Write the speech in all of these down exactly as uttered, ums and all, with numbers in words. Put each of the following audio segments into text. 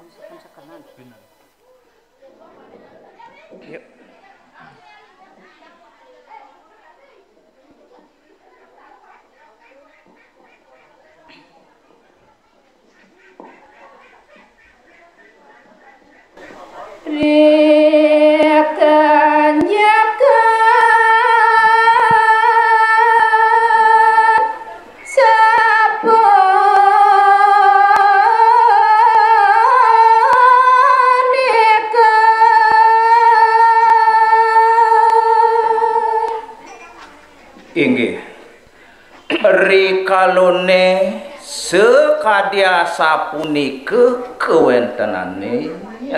Benar. Yuk. Inggih rikalone sekadya sapunika kewentenane ya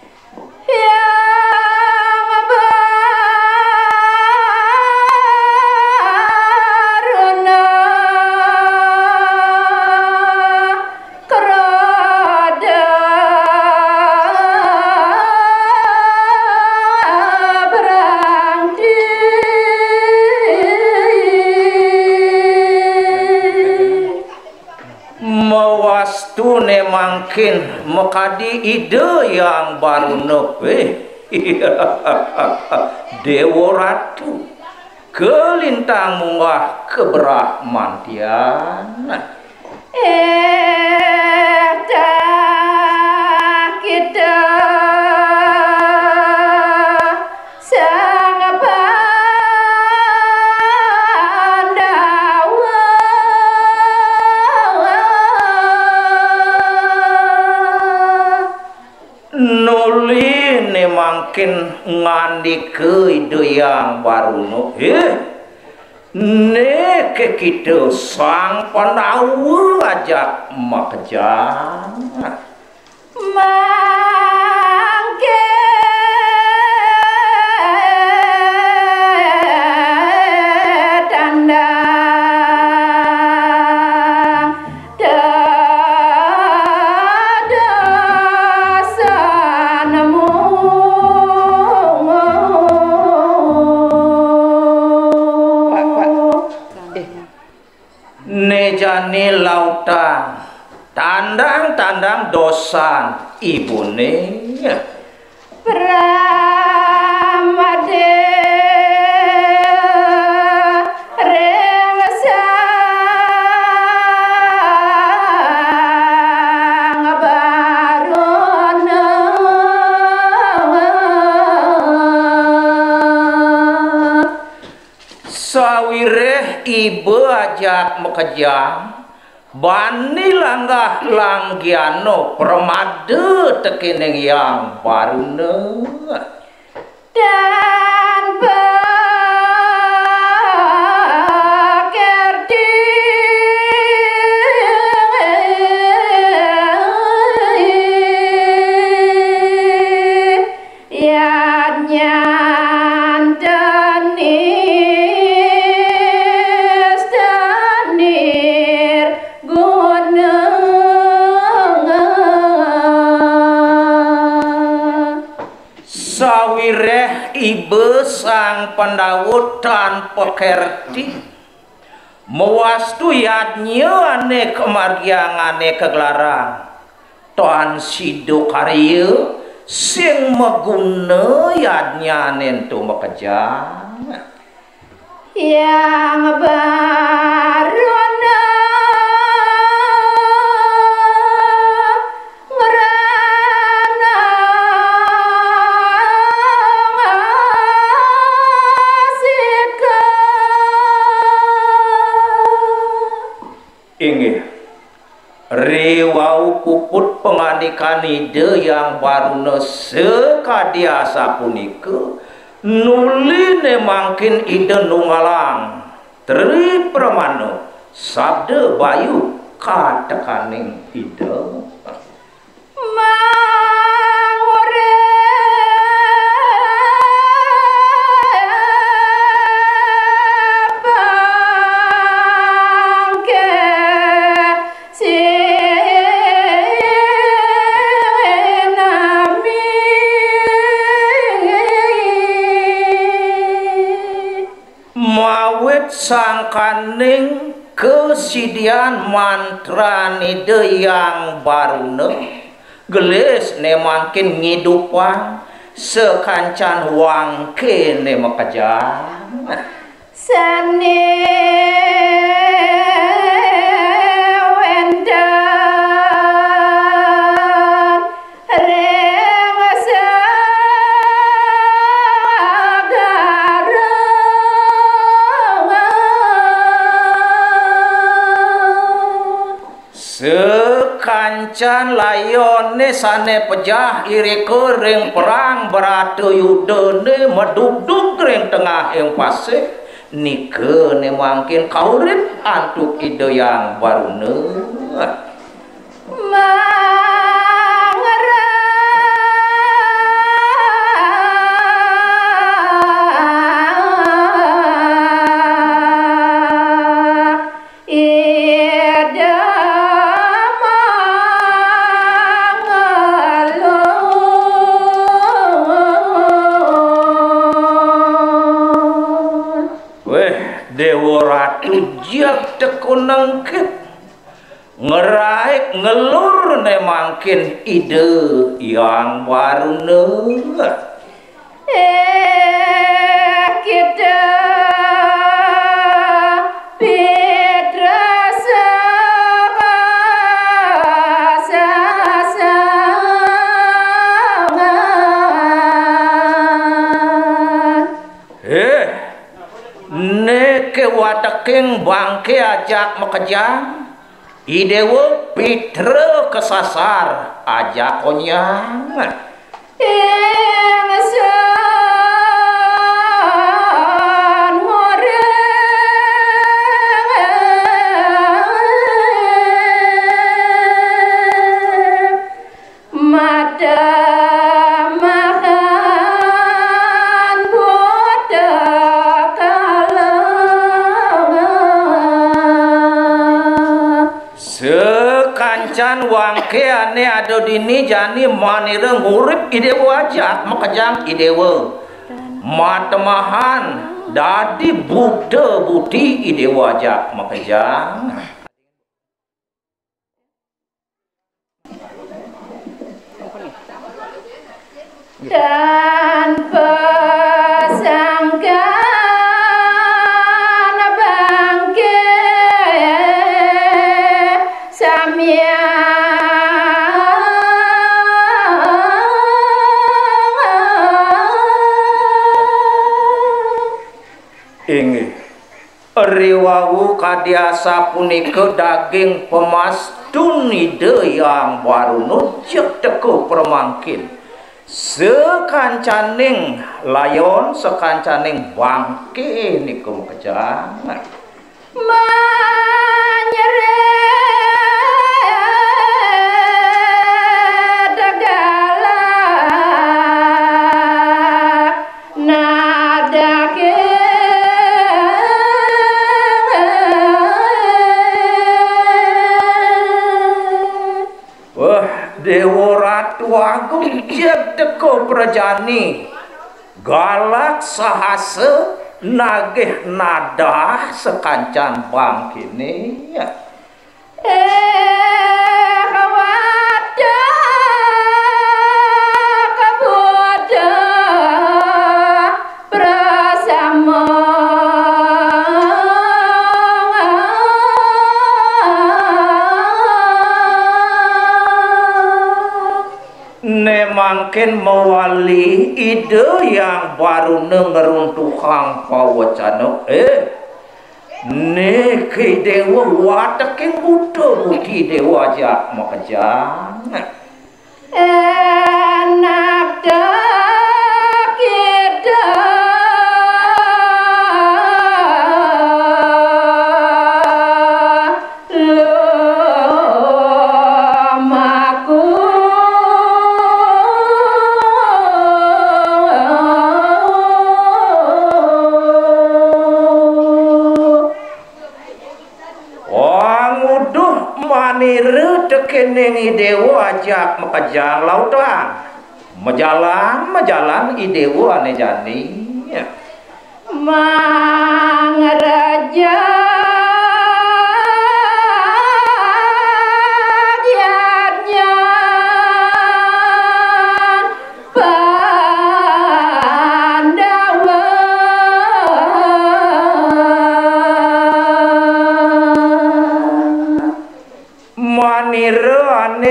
mewastune mungkin mekadi ide yang baru nepe Dewa Ratu kelintang munggah keberah mantiana eh tak kita mungkin ngandi ke ide yang baru no eh ne ke kita sang pandawa ajak makjang mangke jani lautan tandang-tandang dosan ibune Pramade remesang barono sawireh ibu ajak mekejang bani langgah langgiano permade tekeneng yang baru ne dan bekerti ya nyandani sawireh ibe sang pendawut tanpa kerti mewastu yadnya ane kemargiangane kegelaran Tuhan sido karya sing meguna yadnya nentu mekejang yang baru inggih riwau puput pengandikan ide yang baru sekadya sapunika nuline mangkin ide nunggalang tri pramana sabda bayu katekaning ide sangkaning kesidian mantra nide yang baru ne gelis ne makin ngidupang sekancan wangke ne makajang sane wendan reng sagara sekancan layone sane pejah iri kering perang beratu yudene meduduk ring tengah yang pasir nike ne mangkin kaurip antuk ide yang barune Dewa Ratu jak tekunengkit ngeraik ngelur ne mangkin ide yang baru ne eh kita Petra eh ne ke wataking bangke ajak makejang idewo Petra kesasar ajak konyang sekancan wangke ane ada dini jani manire ngurip idewo ajak makejang idewo matemahan dadi Buddha budi idewo ajak makejang dan pesangka ingi riwawu kadiasa punika daging pemastun ide yang baru nujek teku permangkin sekancaning layon sekancaning bangke niku kejang Dewa Ratu Agung jak teko prajani galak sahase nagih nadah sekancan bang kini ya. Eh kawada kaboda bersama ne mangkin mewali ide yang baru ngeruntuhang pawacana eh ne ke dewa wataking Buddha budi dewa jak makejang enak dah kita manire tekening idewo ajak makajang lautan majalan majalan idewo ane jani mangaraja dianya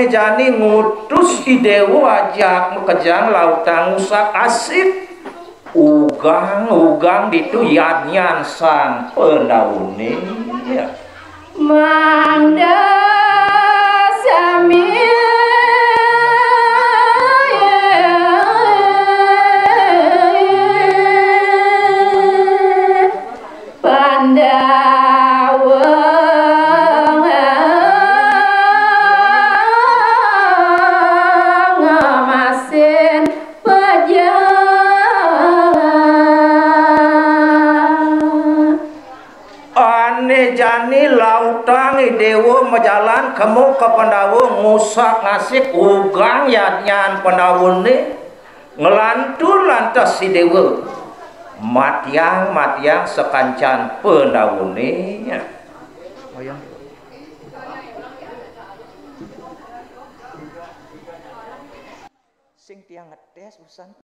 ane jani ngutus idewo ajak mekejang lautan ngusak asik ugang ugang ditu yadnyan sang pendaune ya. Mangda sami jani lautang dewa majalan kamu ke pendawu ngusak ngasik ugang yadnyan pendawu ni ngelantur lantas si dewa matiang matiang sekancan pendawu ni ya. Sing tiang ngetes urusan